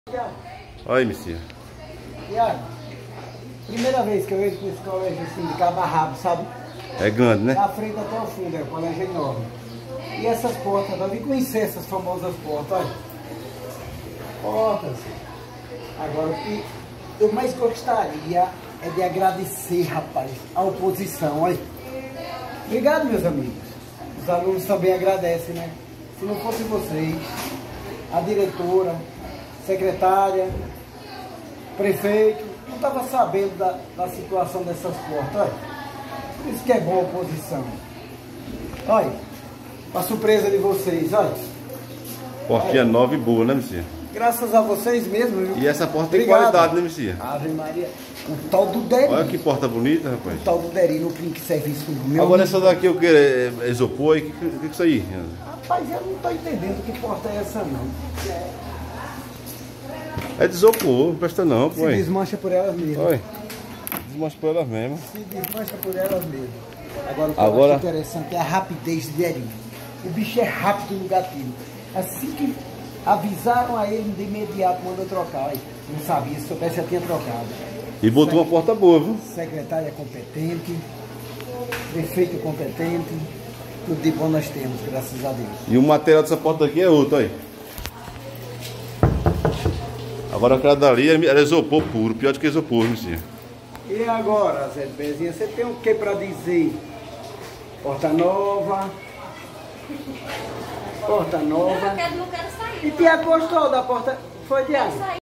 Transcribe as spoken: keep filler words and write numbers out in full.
Olha, Messias. Tiago, primeira vez que eu entro nesse colégio assim de cabo a rabo, sabe? É grande, né? Da frente até o fundo, é o colégio enorme. E essas portas, eu vim conhecer essas famosas portas, olha. Portas. Agora, o que eu mais gostaria é de agradecer, rapaz, a oposição, olha. Obrigado, meus amigos. Os alunos também agradecem, né? Se não fosse vocês, a diretora, secretária, prefeito, não estava sabendo da, da situação dessas portas, olha. Por isso que é bom a oposição. Olha, a surpresa de vocês, olha. Portinha nova e boa, né, Messias? Graças a vocês mesmo, viu? E essa porta tem Obrigado. qualidade, né, Messias? Ave Maria. O tal do Deri. Olha que porta bonita, rapaz. O tal do Deri no que serviço do meu. Agora essa daqui eu quero é, é isopor, o que, que, que é isso aí? Rapaz, eu não estou entendendo que porta é essa, não. É de isopor, não presta não, pô. Se desmancha por elas mesmas. Olha, desmancha por elas mesmo. Se desmancha por elas mesmas. Agora, o que Agora... eu acho interessante é a rapidez de Deri. O bicho é rápido no gatilho. Assim que avisaram a ele de imediato, mandou trocar. Aí, não sabia, se soubesse já tinha trocado. E botou uma porta boa, viu? Secretária competente, prefeito competente, tudo de bom nós temos, graças a Deus. E o material dessa porta aqui é outro, olha. Agora aquela dali era isopor puro, pior do que isopor, Messias. E agora, Zé Bezinha, você tem o que para dizer? Porta nova. Porta nova. Eu não quero, não quero sair. E Tiago gostou da porta? Foi, Tiago?